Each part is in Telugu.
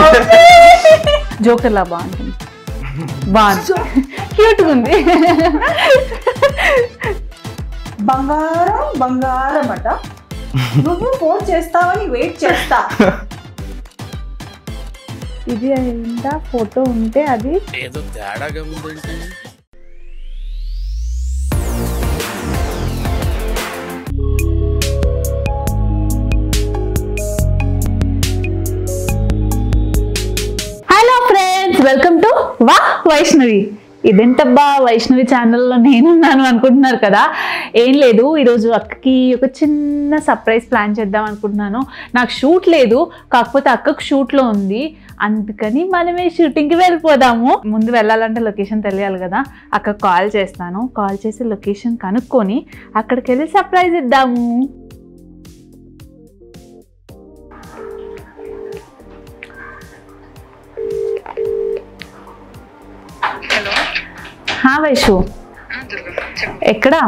జోకర్ లా బాగుంటుంది. క్యూట్గా ఉంది. బంగారం బంగారం అట. నువ్వు ఫోన్ చేస్తావని వెయిట్ చేస్తా. ఇది అయిందా ఫోటో ఉంటే అది ఏదో తేడాగా ఉందంటే. హలో ఫ్రెండ్స్, వెల్కమ్ టు వా వైష్ణవి. ఇదేంటబ్బా వైష్ణవి ఛానల్లో నేనున్నాను అనుకుంటున్నారు కదా. ఏం లేదు, ఈరోజు అక్కకి ఒక చిన్న సర్ప్రైజ్ ప్లాన్ చేద్దాం అనుకుంటున్నాను. నాకు షూట్ లేదు, కాకపోతే అక్కకు షూట్లో ఉంది. అందుకని మనమే షూటింగ్కి వెళ్ళిపోదాము. ముందు వెళ్ళాలంటే లొకేషన్ తెలియాలి కదా. అక్కకు కాల్ చేస్తాను, కాల్ చేసి లొకేషన్ కనుక్కొని అక్కడికి వెళ్ళి సర్ప్రైజ్ ఇద్దాము. హా వైషు, ఎక్కడా?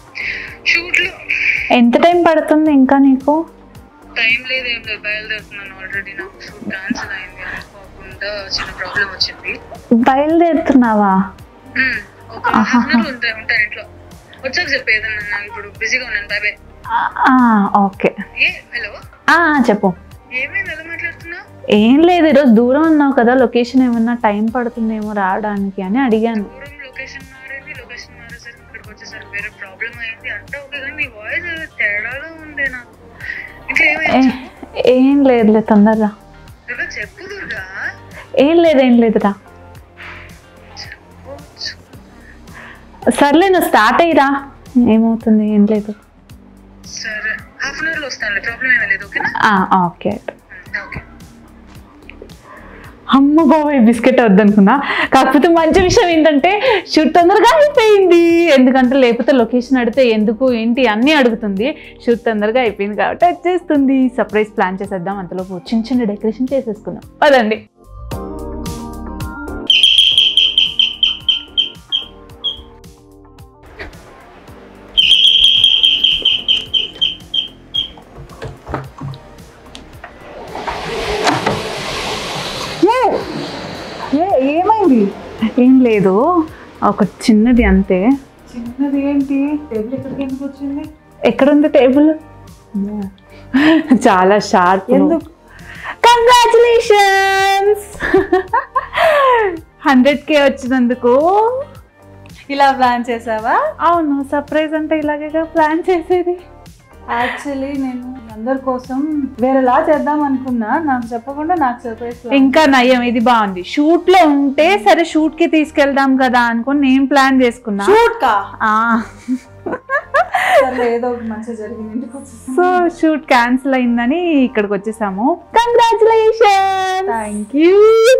ఎంత టైం పడుతుంది ఇంకా నీకు? టైం లేదు, ఏం లేదు, బయలుదేరుతున్నాను. ఆల్రెడీ నాకు షూట్ క్యాన్సిల్ అయింది అనుకోకుండా చిన్న ప్రాబ్లం వచ్చింది. బయలుదేరుతున్నావా? ఒక హాఫ్ అన్ అవర్ ఉంటాను ఇంట్లో. వచ్చాక చెప్పేదన్నా, నాకు ఇప్పుడు బిజీగా ఉన్నాను. Bye bye. ఓకే. హలో, చెప్పు. ఏమైంది, ఎలా మాట్లాడుతున్నావు? ఏం లేదు, ఈరోజు దూరం ఉన్నావు కదా, లొకేషన్ ఏమన్నా టైం పడుతుందేమో రావడానికి అని అడిగాను. లొకేషన్ మారేసరికి ఇక్కడికి వచ్చేసరికి వేరే ప్రాబ్లం అయింది అంతా ఓకే, కానీ నీ వాయిస్ తేడాగా ఉంది నాకు. ఇంకా ఏం లేదులే, తొందరగా చెప్పు దుర్గా. ఏం లేదురా. సర్లే, నువ్వు స్టార్ట్ అయ్యిరా, ఏమవుతుంది, ఏం లేదు. సరే, హాఫ్ అన్ అవర్లో వస్తానులే, ప్రాబ్లం ఏమీ లేదు. ఓకేనా? ఓకే. ఓకే. అమ్మ బాబాయ్, బిస్కెట్ వద్దనుకున్నా. కాకపోతే మంచి విషయం ఏంటంటే షూట్ తొందరగా అయిపోయింది. ఎందుకంటే లేకపోతే లొకేషన్ అడిగితే ఎందుకు ఏంటి అన్నీ అడుగుతుంది. షూట్ తొందరగా అయిపోయింది కాబట్టి వచ్చేస్తుంది. సర్ప్రైజ్ ప్లాన్ చేసేద్దాం, అంతలోపు చిన్న డెకరేషన్ చేసేసుకుందాం. పదండి. ఏమైంది? ఏం లేదు, ఒక చిన్నది అంతే. చిన్నది ఏంటి? టేబుల్ ఎక్కడికి ఎందుకు వచ్చింది? ఎక్కడుంది టేబుల్? చాలా షార్ప్. ఎందుకు? కంగ్రాచులేషన్స్, 100K వచ్చినందుకు. ఇలా ప్లాన్ చేసావా? అవును, సర్ప్రైజ్ అంటే ఇలాగే ప్లాన్ చేసేది. యాక్చువల్లీ నేను అందరి కోసం వేరేలా చేద్దాం అనుకున్నా, నాకు చెప్పకుండా నాకు సర్ప్రైజ్. ఇంకా నయం, ఇది బాగుంది. షూట్ లో ఉంటే సరే షూట్ కి తీసుకెళ్దాం కదా అనుకుని నేను ప్లాన్ చేసుకున్నా. షూట్ కా? ఏదో ఒకటి మంచి జరిగింది. సో షూట్ క్యాన్సిల్ అయిందని ఇక్కడికి వచ్చేసాము. కంగ్రాచులేషన్. Thank you.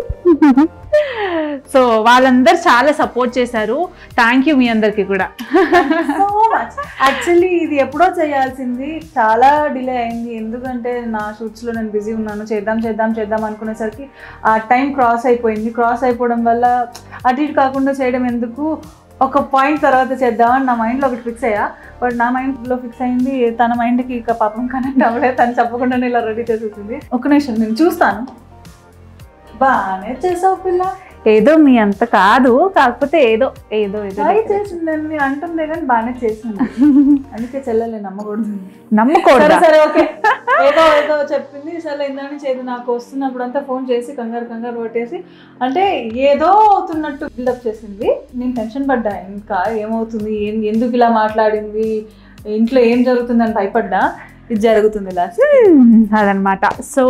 సో వాళ్ళందరూ చాలా సపోర్ట్ చేశారు. థ్యాంక్ యూ మీ అందరికి కూడా. యాక్చువల్లీ ఇది ఎప్పుడో చేయాల్సింది, చాలా డిలే అయింది. ఎందుకంటే నా షూట్స్లో నేను బిజీ ఉన్నాను. చేద్దాం అనుకునేసరికి ఆ టైం క్రాస్ అయిపోయింది. క్రాస్ అయిపోవడం వల్ల అటు ఇటు కాకుండా చేయడం ఎందుకు, ఒక పాయింట్ తర్వాత చేద్దామని నా మైండ్లో ఒకటి ఫిక్స్ అయ్యా. బట్ నా మైండ్లో ఫిక్స్ అయింది, తన మైండ్కి ఇక పాపం కనెక్ట్ అవ్వలేదు. తను చెప్పకుండా ఇలా రెడీ చేసేసింది. ఒక నిమిషం నేను చూస్తాను. బాగానే చేసావు పిల్ల. ఏదో మీ అంత కాదు, కాకపోతే ఏదో ట్రై చేసిందని నేను అంటుందే కానీ బాగానే చేసింది. అందుకే చెల్లెలే నమ్మకూడదు. సరే ఓకే, ఏదో చెప్పింది. సరే ఇందాక చేదు నాకు వస్తున్నప్పుడు అంతా ఫోన్ చేసి కంగారు కొట్టేసి అంటే ఏదో అవుతున్నట్టు బిల్డప్ చేసింది. నేను టెన్షన్ పడ్డా, ఇంకా ఏమవుతుంది, ఎందుకు ఇలా మాట్లాడింది, ఇంట్లో ఏం జరుగుతుందని భయపడ్డా. ఇది జరుగుతుంది లాస్ట్ అదనమాట. సో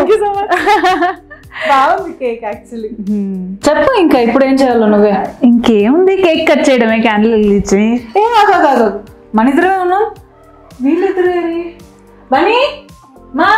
బాగుంది కేక్. యాక్చువల్లీ చెప్పు, ఇంకా ఇప్పుడు ఏం చేయాలో నువ్వే. ఇంకేముంది, కేక్ కట్ చేయడమే, క్యాండిల్ ఇచ్చి. కాదు, మన ఇద్దరే ఉన్నాం. వీళ్ళిద్దరేరి బనీ మా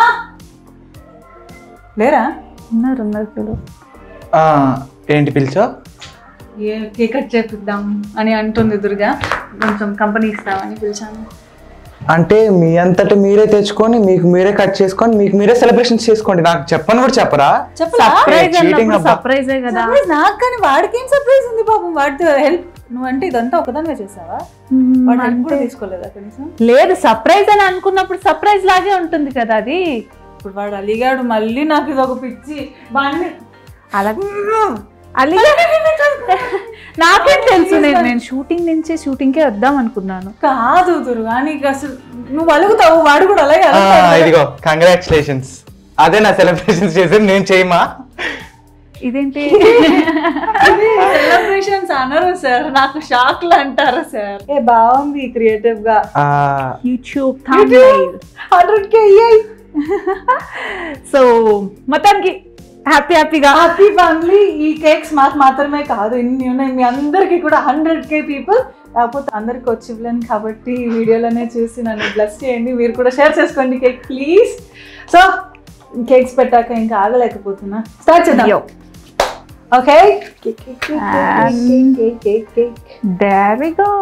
లేరా? ఉన్నారు. ఏంటి పిలిచా? కేక్ కట్ చేపిద్దాం అని అంటుంది దుర్గా. కొంచెం కంపెనీ ఇస్తామని పిలిచాను. అంటే మీ అంతటా మీరే తెచ్చుకొని మీకు మీరే కట్ చేసుకొని మీకు మీరే సెలబ్రేషన్స్ చేసుకోండి. నాకు చెప్పని కూడా చెప్పరా? సర్ప్రైజే కదా నాకు. కానీ వాడికి ఏం సర్ప్రైజ్ ఉంది పాపం, వాడితో హెల్ప్. నువ్వంటే ఇదంతా ఒకదానివే చేసావా? వాడు హెల్ప్ కూడా తీసుకోలేదా కనీసం? లేదు, సర్ప్రైజ్ అని అనుకున్నప్పుడు సర్ప్రైజ్ లాగే ఉంటుంది కదా అది. ఇప్పుడు వాడు అలిగాడు మళ్ళీ నాకు ఇది ఒక పిచ్చి వాడిని అలా నాకేం తెలుసు, నేను షూటింగ్ నుంచే షూటింగ్కే వద్దాం అనుకున్నాను. కాదు దుర్గా, నీకు అసలు నువ్వు అలుగుతావు, వాడు కూడా అలాగే ఇదిగో కంగ్రాచులేషన్స్. అదే నా సెలబ్రేషన్స్ చేసేది, నేను చేయమా? ఇదేంటి సెలబ్రేషన్స్ అనరు సార్, నాకు షాక్లు అంటారు సార్. ఏ బాగుంది క్రియేటివ్ గా. YouTube thumbnail 100K. సో మొత్తానికి హ్యాపీగా హ్యాపీ ఫ్యామిలీ. ఈ కేక్స్ మాకు మాత్రమే కాదు, ఇన్ని ఉన్నాయి మీ అందరికి కూడా 100K పీపుల్. కాకపోతే అందరికి వచ్చి ఇవ్వలేను కాబట్టి ఈ వీడియోలోనే చూసి నన్ను బ్లెస్ చేయండి. మీరు కూడా షేర్ చేసుకోండి కేక్ ప్లీజ్. సో కేక్స్ పెట్టాక ఇంకా ఆగలేకపోతున్నా, స్టార్ట్ చేద్దాం. Okay, there we go.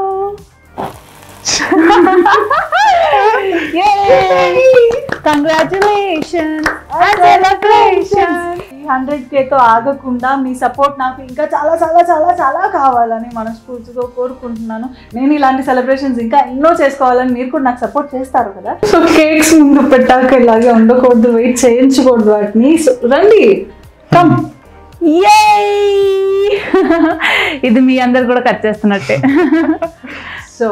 Congratulations and celebrations. 100K తో ఆగకుండా మీ సపోర్ట్ నాకు ఇంకా చాలా చాలా చాలా చాలా కావాలని మనస్ఫూర్తిగా కోరుకుంటున్నాను. నేను ఇలాంటి సెలబ్రేషన్స్ ఇంకా ఎన్నో చేసుకోవాలని మీరు కూడా నాకు సపోర్ట్ చేస్తారు కదా. సో కేక్స్ ముందు పెట్టాక ఇలాగే ఉండకూడదు, వెయిట్ చేయించకూడదు వాటిని. సో రండి, కమ్. ఇది మీ అందరు కూడా కట్ చేస్తున్నట్టే. సో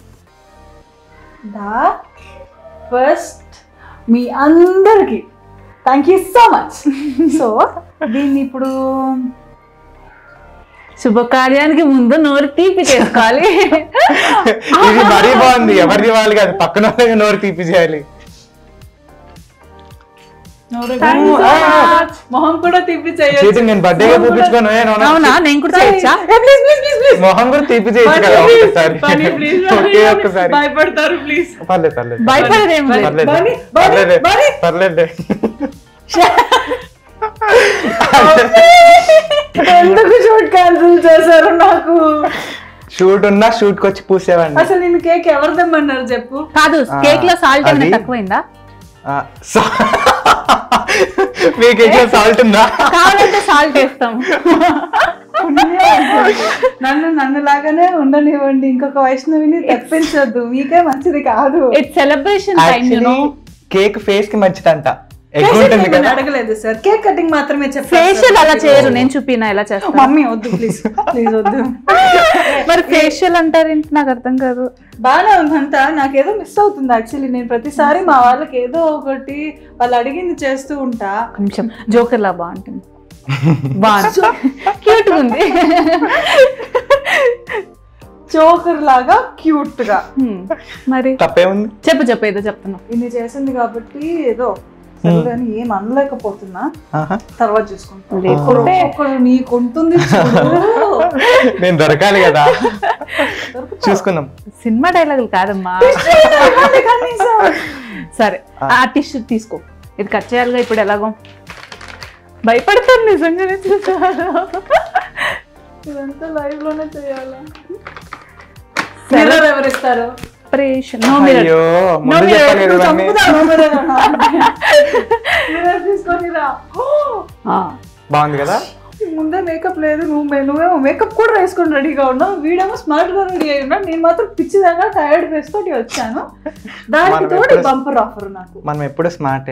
ఫస్ట్ మీ అందరికి thank you so much. So దీన్ని ఇప్పుడు శుభకార్యానికి ముందు నోరు తీపి చేసుకోవాలి. ఇది మరీ బాగుంది, ఎవరిది వాళ్ళు కాదు, పక్కన వాళ్ళకి నోరు తీపి చేయాలి. మొహం కూడా తీపి చేయొచ్చు. నేను బర్త్డేగా చూపించుకోను. అవునా, నేను కూడా చేయొచ్చా? మొహం కూడా తీపి చేయొచ్చు కదా ఒకసారి. ఒకే ఒక్కసారి భయపడతారు ప్లీజ్. పర్లేదు పర్లేదు భయపడేదేం లేదు. పర్లేదు. ఎందుకు షూట్ క్యాన్సిల్ చేశారు? నాకు షూట్ ఉన్నా షూట్ కి వచ్చి పూసేవాడిని. అసలు నేను కేక్ ఎవరు తెమ్మన్నారు చెప్పు? కాదు, కేక్ లో సాల్ట్ ఏమైనా తక్కువైందా? మీకు ఎక్కువ సాల్ట్ ఉందా? కావాలంటే సాల్ట్ వేస్తాం. నన్ను లాగానే ఉండనివ్వండి, ఇంకొక వైష్ణవిని తప్పించొద్దు, మీకే మంచిది కాదు. It's celebration time, you know. Cake face కి మంచిదంట. ఎగ్ ఉంటుంది కదా. అడగలేదు సార్, కేక్ కటింగ్ మాత్రమే చెప్పారు. ఫేషియల్ అలా చేయరు, నేను చూపినా ఎలా చేస్తాను. మమ్మీ వద్దు ప్లీజ్, ప్లీజ్ వద్దు. మరి ఫేషియల్ అంటారేంటి, నాకు అర్థం కాదు. బాగానే ఉందంతా, నాకేదో మిస్ అవుతుంది యాక్చువల్లీ. నేను ప్రతిసారి మా వాళ్ళకి ఏదో ఒకటి వాళ్ళు అడిగింది చేస్తూ ఉంటా. కొంచెం జోకర్ లా బాగుంటుంది, బాగుంది, క్యూట్ ఉంది. జోకర్ లాగా క్యూట్ గా. మరి తప్పేముంది, చెప్పు ఏదో చెప్తున్నా. ఇన్ని చేసింది కాబట్టి ఏదో సరే అని ఏం అనలేకపోతున్నా, తర్వాత చూసుకుంటా. నీకు ఉంటుంది, నేను దొరకాలి కదా, చూసుకుందాం. సినిమా డైలాగులు కాదమ్మా. సరే, ఆ టిష్యూ తీసుకో, ఇది కట్ చేయాలిగా ఇప్పుడు. ఎలాగో భయపడతాను నిజంగానే. చూసాను, ఇదంతా లైవ్ లోనే చేయాలా? ఎవరిస్తారు? బాగుంది కదా. ముందే మేకప్ లేదు, నువ్వేమో మేకప్ కూడా వేసుకొని రెడీగా ఉన్నావు, వీడేమో స్మార్ట్ గా రెడీ అయి ఉన్నాడు. నేను మాత్రం పిచ్చిదాకా టైర్డ్ ఫేస్ తోటి వచ్చాను. దానికి తోటి బంపర్ ఆఫర్ నాకు. మనం ఎప్పుడు స్మార్టే.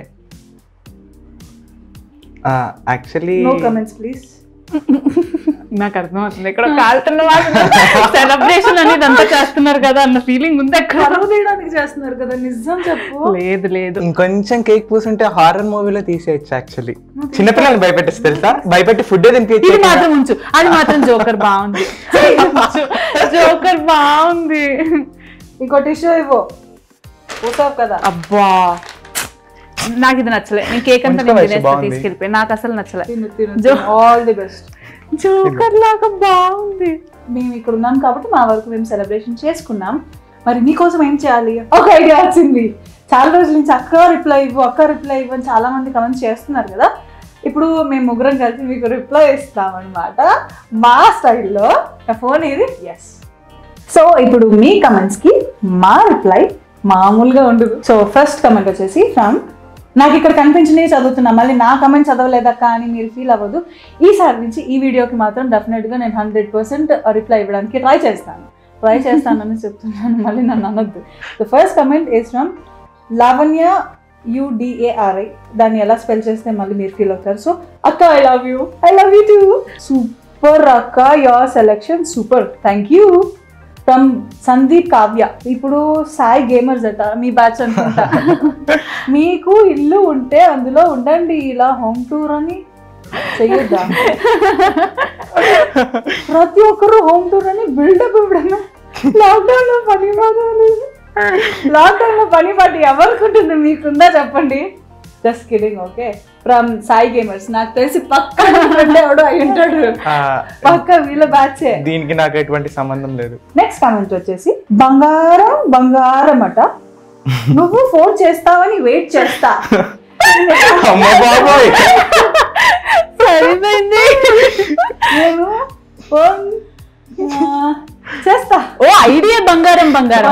Actually no comments please. నాకు అర్థం అవుతుంది, ఇక్కడ కాలుతున్న సెలబ్రేషన్ అనేది అంతా చేస్తున్నారు కదా అన్న ఫీలింగ్ ఉంది. కరువు తీయడానికి చేస్తున్నారు కదా, నిజం చెప్పు. లేదు, ఇంకొంచెం కేక్ పూసుంటే హారర్ మూవీలో తీసేయచ్చు. యాక్చువల్లీ చిన్నపిల్లల్ని భయపెట్టేసి తెలుసా, భయపెట్టి ఫుడ్ తినిపించి. ఇది మాత్రం ఉంచు, అది మాత్రం జోకర్ బాగుంది. జోకర్ బాగుంది. ఇంకో టిష్యూ ఇవ్వు, పూసావు కదా. అబ్బా, నాకు ఇది నచ్చలే. నేను కేక్ అంతా తీసుకెళ్ళిపోయి, నాకు అసలు నచ్చలే. All the best. జోకర్ లాగా బాగుంది. మేము ఇక్కడ ఉన్నాం కాబట్టి మా వరకు మేము సెలబ్రేషన్ చేసుకున్నాం. మరి మీకోసం ఏం చేయాలి? ఒక ఐడియా వచ్చింది. చాలా రోజుల నుంచి అక్క రిప్లై ఇవ్వు అని చాలా మంది కమెంట్స్ చేస్తున్నారు కదా. ఇప్పుడు మేము ముగ్గురం కలిసి మీకు రిప్లై ఇస్తాం అనమాట, మా స్టైల్లో. నా ఫోన్ ఇది. ఎస్. సో ఇప్పుడు మీ కమెంట్స్కి మా రిప్లై మామూలుగా ఉండదు. సో ఫస్ట్ కమెంట్ వచ్చేసి ఫ్రమ్, నాకు ఇక్కడ కనిపించినవి చదువుతున్నా, మళ్ళీ నా కమెంట్ చదవలేదక్క అని మీరు ఫీల్ అవ్వదు. ఈసారి నుంచి ఈ వీడియోకి మాత్రం డెఫినెట్గా నేను 100% రిప్లై ఇవ్వడానికి ట్రై చేస్తానని చెప్తున్నాను, మళ్ళీ నన్ను అనొద్దు. The first comment is from Lavanya UDARI. దాన్ని ఎలా స్పెల్ చేస్తే మళ్ళీ మీరు ఫీల్ అవుతారు. సో అక్క I love you too. Super అక్క, your selection super, thank you. From Sandeep Kavya. ఇప్పుడు సాయి గేమర్స్ అట మీ బ్యాచ్ అనుకుంటా. మీకు ఇల్లు ఉంటే అందులో ఉండండి, ఇలా హోమ్ టూర్ అని చెయ్యొద్దా? ప్రతి ఒక్కరు హోమ్ టూర్ అని బిల్డప్ ఇవ్వడమే. లాక్డౌన్ లో పని పాటి ఎవరికి ఉంటుంది, మీకుందా చెప్పండి? Just kidding. Okay, from Sai gamers. నాకు తెలిసి పక్క ఎవడో అయి ఉంటాడు, పక్క వీళ్ళ బ్యాచే. దీనికి నాకు ఎటువంటి సంబంధం లేదు. నెక్స్ట్ కామెంట్ వచ్చేసి బంగారం అట, నువ్వు ఫోన్ చేస్తావని వెయిట్ చేస్తా. అమ్మ బాబోయ్, సరిపోయింది. నేను ఫోన్ చేస్తా. ఓ ఐడియా బంగారం.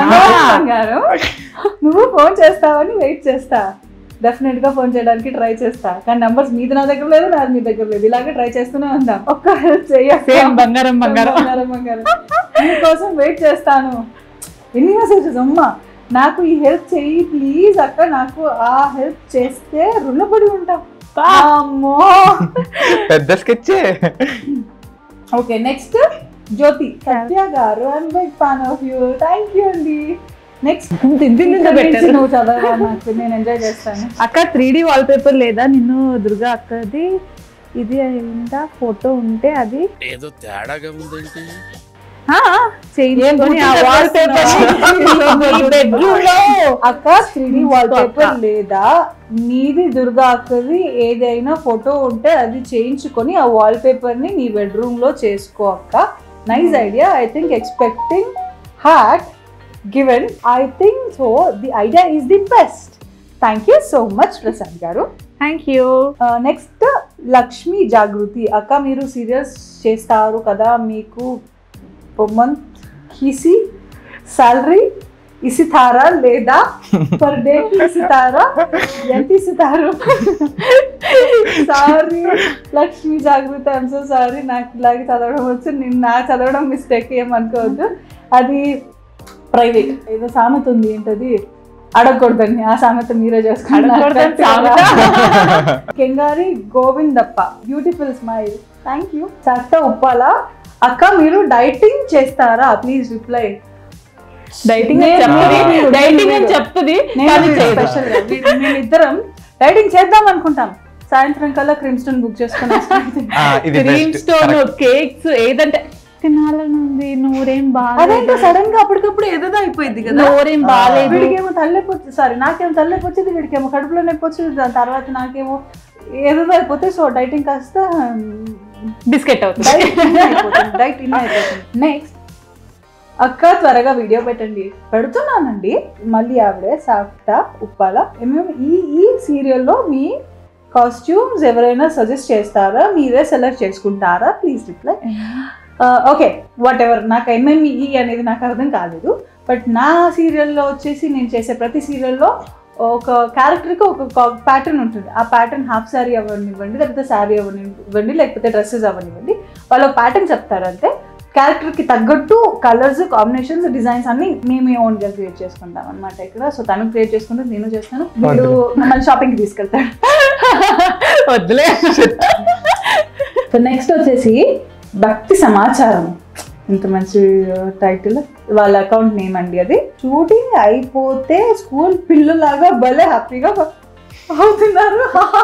నువ్వు ఫోన్ చేస్తావని వెయిట్ చేస్తా. డెఫినెట్ గా ఫోన్ చేయడానికి ట్రై చేస్తా, కానీ నంబర్స్ మీది నా దగ్గర లేదు, నాది మీ దగ్గర లేదు. ఇలాగే ట్రై చేస్తూనే ఉందాం. ఒక్క హెల్ప్ చెయ్యి. బంగారం. నీకోసం వెయిట్ చేస్తాను. ఎన్ని మెసేజెస్ అమ్మా, నాకు ఈ హెల్ప్ చెయ్యి ప్లీజ్ అక్క, నాకు ఆ హెల్ప్ చేస్తే రుణపడి ఉంటాం. అమ్మో, పెద్ద స్కెచ్చే. Okay, next Jyothi. సత్య గారు, I'm big fan of you. Thank you అండి. నెక్స్ట్ నువ్వు చదవా, నాకు నేను ఎంజాయ్ చేస్తాను. అక్క 3D వాల్ పేపర్ లేదా? నిన్ను దుర్గా అక్కది ఇది అయిందా? ఫోటో ఉంటే అది ఏదో తేడాగా ఉందేంటి? అక్క 3D వాల్ పేపర్ లేదా? నీది దుర్గా అక్కది ఏదైనా ఫోటో ఉంటే అది చేయించుకొని ఆ వాల్ పేపర్ ని నీ బెడ్రూమ్ లో చేసుకో అక్క. Nice idea. I think expecting heart given. I think so the idea is the best. Thank you so much Prasad గారు. Thank you. Next Lakshmi Jagruti. అక్క మీరు సీరియల్స్ చేస్తారు కదా, మీకు మంత్ కిసి సాలరీ ఇస్తారా లేదా? పర్ డే ఇస్తారా? ఎంత ఇస్తారు? Sorry Lakshmi Jagruti, I'm so sorry. నాకు ఇలాగే చదవడం వచ్చు, నేను నా చదవడం మిస్టేక్ ఏమనుకోవద్దు. అది ప్రైవేట్. ఏదో సామెత ఉంది, ఏంటది? అడగకూడదండి, ఆ సామెత మీరే చేసుకుంటారు. Kengari Govindappa, beautiful smile. Thank you. Chatta Uppala. అక్క మీరు డైటింగ్ చేస్తారా? Please reply. డైటింగ్ చెప్తుంది. మేమిద్దరం డైటింగ్ చేద్దాం అనుకుంటాం. సాయంత్రం కల్లా క్రిమ్స్టోన్ బుక్ చేసుకుని క్రీమ్స్టోన్ కేక్స్ ఏదంటే తినాలని ఉంది. నోరేం బాగాలేదు. సడన్ గా అప్పటికప్పుడు ఏదో అయిపోయింది కదా. నోరేం బాగాలేదు. వీడికేమో తలనొప్పి వచ్చింది, సారీ నాకేమో తలనొప్పి వచ్చింది, వీడికేమో కడుపులో నొప్పి వచ్చింది, దాని తర్వాత నాకేమో ఏదో అయిపోతే సో డైటింగ్ కాస్త బిస్కెట్ అవుతుంది. డైట్ ఇన్ అయిపోతుంది. నెక్స్ట్ అక్క త్వరగా వీడియో పెట్టండి. పెడుతున్నానండి. మళ్ళీ ఆవిడే సాఫ్తా ఉప్పాల. ఈ సీరియల్లో మీ కాస్ట్యూమ్స్ ఎవరైనా సజెస్ట్ చేస్తారా? మీరే సెలెక్ట్ చేసుకుంటారా? Please reply. Okay, whatever. నాకు MME అనేది నాకు అర్థం కాలేదు, బట్ నా సీరియల్లో వచ్చేసి నేను చేసే ప్రతి సీరియల్లో ఒక క్యారెక్టర్కి ఒక ప్యాటర్న్ ఉంటుంది. ఆ ప్యాటర్న్ హాఫ్ శారీ అవ్వనివ్వండి, లేకపోతే శారీ అవ్వనివ్వండి, లేకపోతే డ్రెస్సెస్ అవ్వనివ్వండి, వాళ్ళు ఒక ప్యాటర్న్ చెప్తారంటే క్యారెక్టర్కి తగ్గట్టు కలర్స్, కాంబినేషన్స్, డిజైన్స్ అన్ని మేము ఓన్గా క్రియేట్ చేసుకుంటాం అనమాట ఇక్కడ. సో తను క్రియేట్ చేసుకుంటే నేను చేస్తాను, వీళ్ళు మళ్ళీ షాపింగ్కి తీసుకెళ్తాడు. వద్దులే. సో నెక్స్ట్ వచ్చేసి భక్తి సమాచారం. ఇంత మంచి టైటిల్. వాళ్ళ అకౌంట్ నేమ్ అండి అది. షూటింగ్ అయిపోతే స్కూల్ పిల్లలాగా భలే హ్యాపీగా అవుతున్నారు.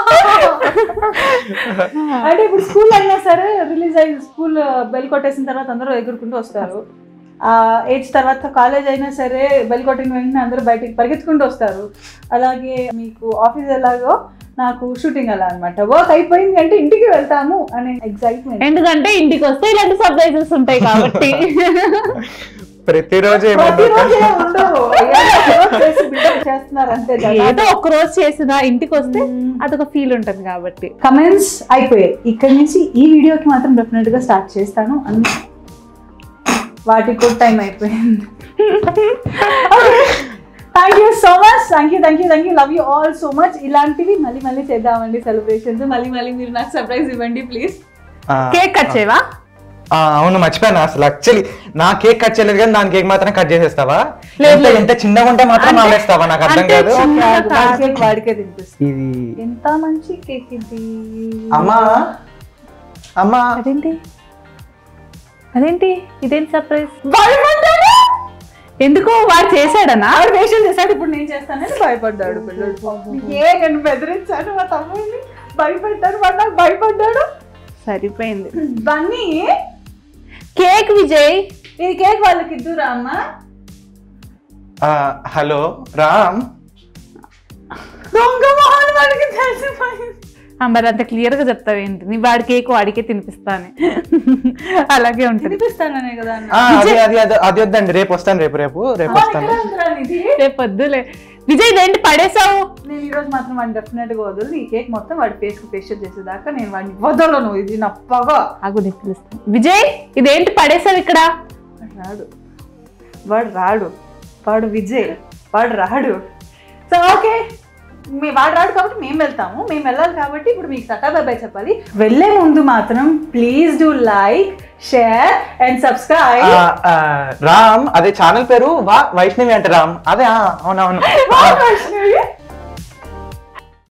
అంటే ఇప్పుడు స్కూల్ అయినా సరే రిలీజ్ అయ్యి స్కూల్ బెల్ కొట్టేసిన తర్వాత అందరూ ఎగురుకుంటూ వస్తారు. ఏజ్ తర్వాత కాలేజ్ అయినా సరే బెల్ కొట్టిన వెంటనే అందరూ బయటికి పరిగెత్తుకుంటూ వస్తారు. అలాగే మీకు ఆఫీస్ ఎలాగో నాకు షూటింగ్ అలా అనమాట. వర్క్ అయిపోయింది అంటే ఇంటికి వెళ్తాము అనే ఎక్సైట్మెంట్. ఎందుకంటే ఇంటికి వస్తే ఇలాంటి సర్ప్రైజెస్ ఉంటాయి కాబట్టి. ప్రతిరోజు చేస్తున్నారు అంతే. ఏదో ఒక రోజు చేసినా ఇంటికి వస్తే అదొక ఫీల్ ఉంటుంది కాబట్టి. కమెంట్స్ అయిపోయాయి. ఇక్కడ నుంచి ఈ వీడియోకి మాత్రం డెఫినెట్ గా స్టార్ట్ చేస్తాను. అన్ని వాటికి కూడా టైం అయిపోయింది. Thank you so much. Thank you. Love you all so much. ఇలాంటివి మళ్ళీ చేద్దామండి సెలబ్రేషన్స్. మళ్ళీ మీరు నాకు సర్ప్రైజ్ ఇవ్వండి ప్లీజ్. కేక్ కట్ చేయవా? అవును మర్చిపోయాను అసలు యాక్చువల్లీ నా కేక్ కట్ చేయలేదు కానీ దాని కేక్ మాత్రం కట్ చేసేస్తావా లేదు. ఎంత చిన్నగా ఉంటే మాత్రం ఆలేస్తావా నాకు అర్థం అంటే కాదు వాడి కేక్ వాడికే తినిపిస్తుంది. ఇది ఎంత మంచి కేక్ ఇది. అమ్మా అమ్మా అదేంటి ఇదేంటి సర్ప్రైజ్? ఎందుకు వాడు చేశాడనా? వాడు వేషం చేశాడు, ఇప్పుడు నేను చేస్తానని భయపడ్డాడు పిల్లడు. నేను బెదిరించాను మా తమ్ముడిని, భయపడ్డాడు, వాడు నాకు భయపడ్డాడు. సరిపోయింది. బన్నీ కేక్ విజయ్, ఈ కేక్ వాళ్ళకి ఇద్దురా అమ్మా. హలో రామ్ దొంగ మొహాలు వాడికి తెలిసిపోయింది. మరి అంత క్లియర్ గా చెప్తావు ఏంటి? నీ వాడి కేక్ వాడికే తినిపిస్తాను. అలాగే ఉంటుంది. తినిపిస్తాననే కదా అన్న. అది అది అది అది వద్దండి, రేపు వస్తాను. రేపు వస్తాను. రేపు వద్దులే. విజయ్ ఇదేంటి పడేసావు? నేను ఈ రోజు మాత్రం వాడిని డెఫినెట్ గా వదలు. ఈ కేక్ మొత్తం వాడి ఫేస్ కు ఫేషియల్ చేసేదాకా నేను వాడిని వదలను. ఇది నా పగ. ఆగు నేను పిలుస్తాను. విజయ్ ఇదేంటి పడేసావు ఇక్కడ? వాడు విజయ్, వాడు రాడు. సో ఓకే, వాడు రాడు కాబట్టి మేము వెళ్తాము. మేము వెళ్ళాలి కాబట్టి ఇప్పుడు మీకు టాటా బై బై చెప్పాలి. వెళ్ళే ముందు మాత్రం please do like, share and subscribe. Ram అదే ఛానల్ పేరు వా వైష్ణవి అంటే రామ్. అదే అవునవును. వైష్ణవి